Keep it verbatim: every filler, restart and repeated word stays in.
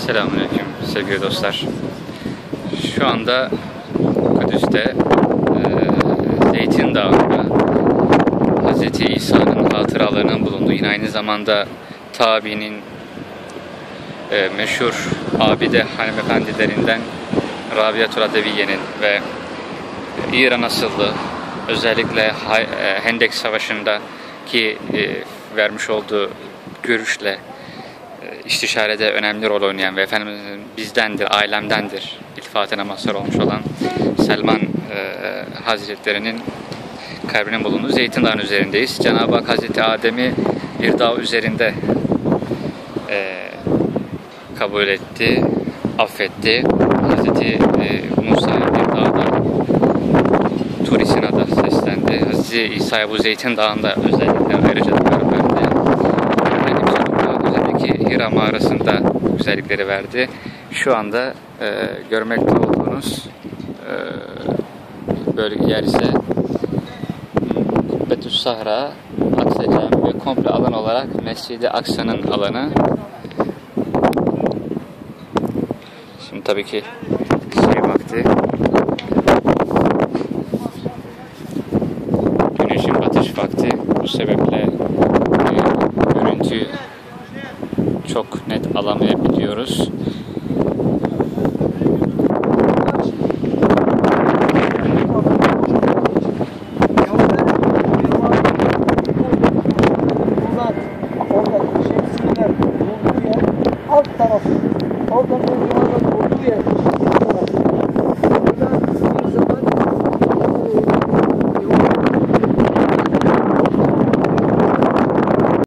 Selamünaleyküm sevgili dostlar. Şu anda Kudüs'te e, Zeytin Dağı'nda Hz. İsa'nın hatıralarının bulunduğu, yine aynı zamanda tabiinin e, meşhur abide hanımefendilerinden Rabiatul Adeviye'nin ve İran asıllı, özellikle Hendek Savaşı'nda ki e, vermiş olduğu görüşle istişarede önemli rol oynayan ve Efendimiz'in bizdendir, ailemdendir iltifatına mazhar olmuş olan Selman e, Hazretleri'nin kabrinin bulunduğu Zeytin Dağı'nın üzerindeyiz. Cenab-ı Hak Hazreti Adem'i bir dağ üzerinde e, kabul etti, affetti. Hazreti e, Musa'ya bir dağda Tur Sina'da seslendi. Hazreti İsa'ya bu Zeytin Dağı'nda özellikle ayrıcalıklar verdi. Hira mağarasında güzellikleri verdi. Şu anda e, görmekte olduğunuz e, bölge yer ise Kubbetü's Sahra Aksa Camii ve komple alan olarak Mescid-i Aksa'nın alanı. Şimdi tabii ki şey vakti, güneşin batış vakti, bu sebeple e, görüntüyü çok net alamayabiliyoruz.